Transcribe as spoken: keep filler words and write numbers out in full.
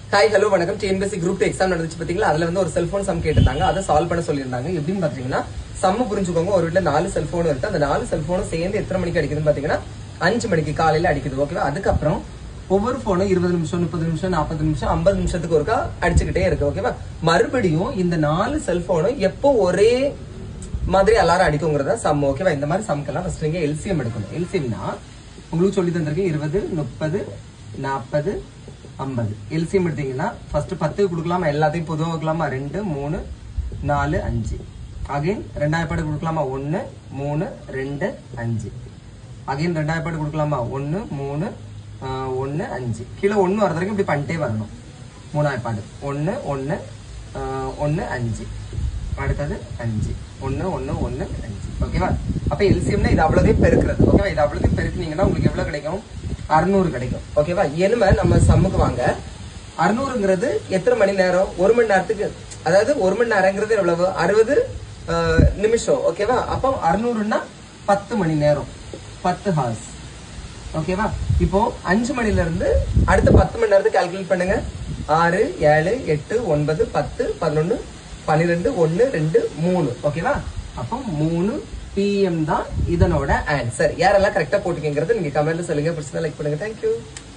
Hi hello வணக்கம். TNPSC group exam நடந்துச்சு பாத்தீங்களா? அதுல வந்து ஒரு செல்போன் சம் கேட்டிருந்தாங்க. அதை சால்வ் பண்ண சொல்லியிருந்தாங்க. எப்படின்னு பாத்தீங்கன்னா, சம்ம புரிஞ்சுக்கோங்க. ஒரு வீட்டுல நாலு செல்போன் இருக்கு. அந்த நாலு செல்போனும் சேர்ந்து எத்தனை மணிக்கு அடிக்குதுன்னு பாத்தீங்கன்னா அஞ்சு மணிக்கு காலையில அடிக்குது. ஓகேவா? அதுக்கப்புறம் ஒவ்வொரு போனும் இருபது நிமிஷம் முப்பது நிமிஷம் நாற்பது நிமிஷம் ஐம்பது நிமிஷத்துக்கு ஒருக்கா அடிச்சுக்கிட்டே இருக்கு. ஓகேவா? மறுபடியும் இந்த நாலு செல்போனும் எப்போ ஒரே மாதிரி அலாரம் அடிக்குங்கிறத சம். ஓகேவா? இந்த மாதிரி சம்க்கெல்லாம் ஃபர்ஸ்ட் நீங்க எல்சிஎம் எடுக்கணும். எல்சிஎம்னா உங்களுக்கு சொல்லி தந்திருக்கேன். இருபது முப்பது நாற்பது ஐம்பது. எல்சிஎம் எடுத்தீங்கன்னா ஃபர்ஸ்ட் பத்து கொடுக்கலாமா? எல்லாத்தையும் பொதுவாக வைக்கலாமா? ரெண்டு மூணு நாலு அஞ்சு. அகைன் ரெண்டாயிரம் பாடு கொடுக்கலாமா? ஒன்னு மூணு ரெண்டு அஞ்சு. அகைன் ரெண்டாயிரம் பாடு கொடுக்கலாமா? ஒன்னு மூணு ஒன்னு அஞ்சு. கீழே ஒன்னு வர்றது வரைக்கும் இப்படி பண்ணிட்டே வரணும். மூணாயிரம் பாடு ஒன்னு ஒன்னு ஒன்னு அஞ்சு. அடுத்தது அஞ்சு. ஒன்னு ஒன்னு ஒன்னு அஞ்சு. ஓகேவா? அப்ப எல்சிஎம்னா இது அவ்வளோதையும் பெருக்கிறது. ஓகேவா? இது அவ்வளோதையும் பெருக்குனீங்கன்னா உங்களுக்கு எவ்வளவு கிடைக்கும்? அறுநூறு கிடைக்கும். ஓகேவா? இனிமே நம்ம சம்முக்கு வாங்க. அறுநூறுங்கிறது எத்தனை மணி நேரம்? ஒரு மணி நேரத்துக்கு, அதாவது ஒரு மணி நேரங்கிறது எவ்வளவு? அறுபது நிமிஷம். ஓகேவா? அப்போ அறுநூறுன்னா பத்து மணி நேரம், பத்து ஹார்ஸ். ஓகேவா? இப்போ அஞ்சு மணில இருந்து அடுத்த பத்து மணி நேரத்துக்கு கால்குலேட் பண்ணுங்க. ஆறு ஏழு எட்டு ஒன்பது பத்து பதினொன்னு பன்னிரெண்டு ஒன்னு ரெண்டு மூணு. ஓகேவா? அப்போ மூணு பிஎம் தான் இதனோட ஆன்சர். யாரெல்லாம் கரெக்டா போட்டுக்கிறது நீங்க கமெண்ட்ல சொல்லுங்க. பிடிச்சதா லைக் பண்ணுங்க. தேங்க்யூ.